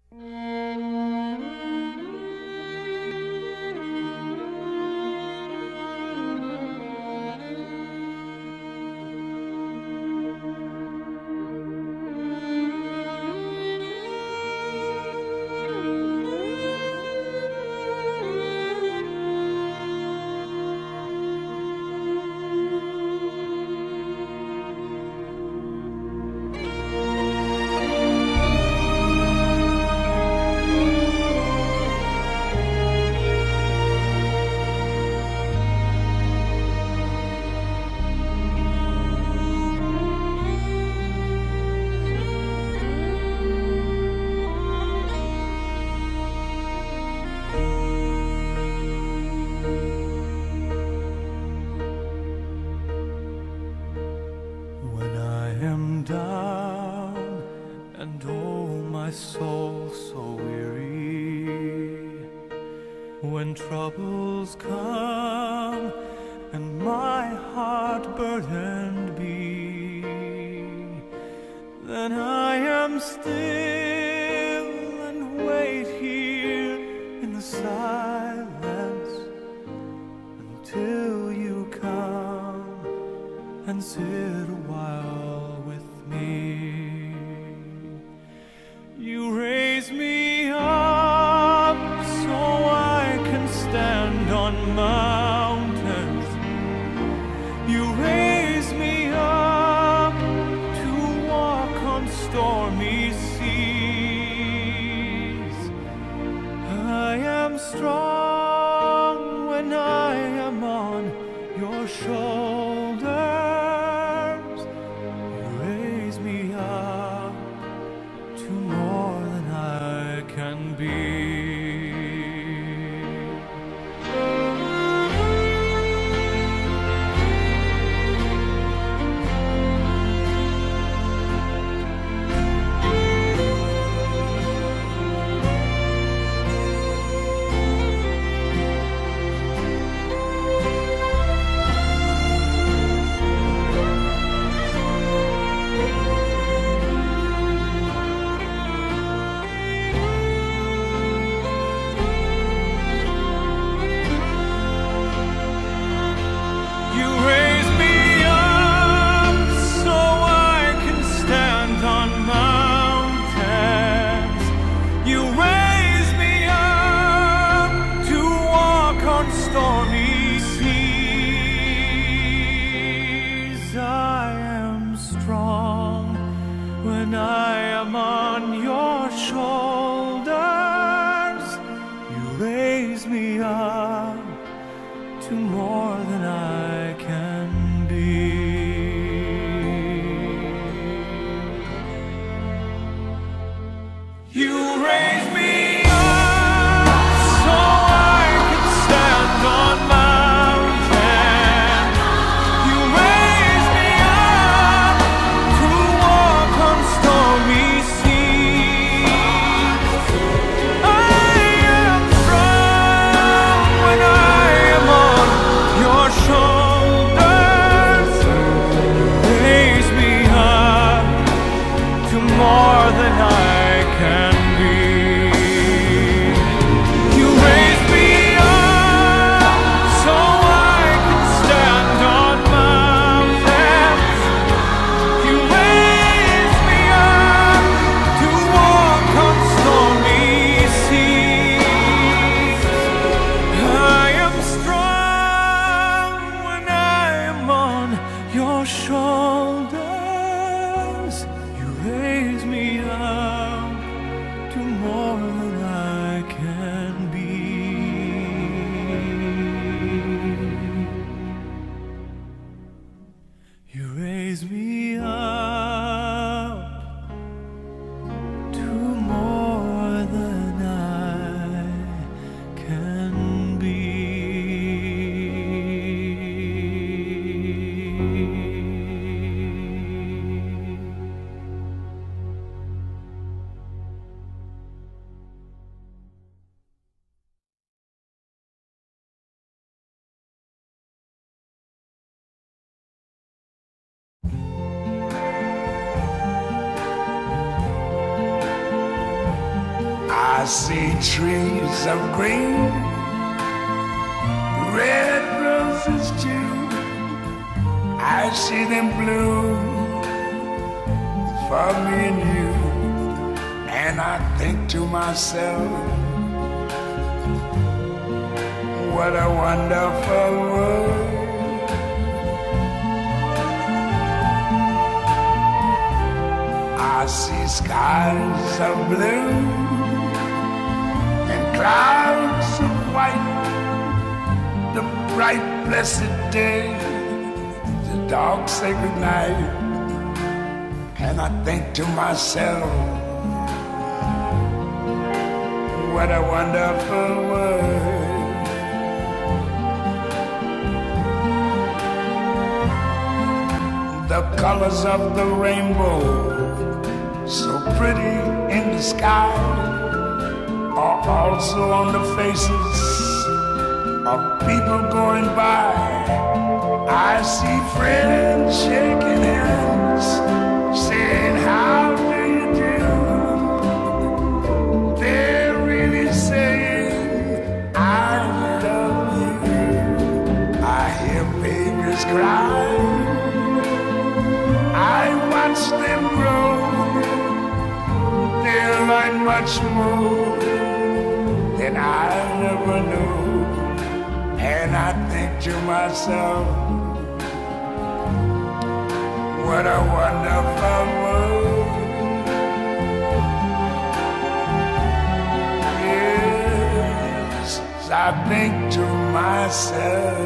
Down and oh my soul so weary, when troubles come and my heart burdened be, then I am still and wait here in the silence until you come and sit a while with me. You raise me up so I can stand on mountains. You raise me up to walk on stormy seas. I am strong when I am on your shoulders. You raise me up to more than I can be. Stormy seas, I am strong when I am on your shoulders. You raise me up to more than I can be. You raise me more than I can be. You raise me up so I can stand on mountains. You raise me up to walk on stormy seas. I am strong when I am on your shoulders. Raise me up to more than I can be. You raise me up to more than I can be. I see trees of green, red roses too. I see them bloom for me and you. And I think to myself, what a wonderful world. I see skies of blue and clouds of white, the bright blessed day, the dark sacred night. And I think to myself, what a wonderful world. The colors of the rainbow, so pretty in the sky, are also on the faces of people going by. I see friends shaking hands, saying, how do you do? They're really saying, I love you. I hear babies cry, I watch them grow. They'll learn much more than I ever knew. And I think to myself, what a wonderful world. Yes, I think to myself,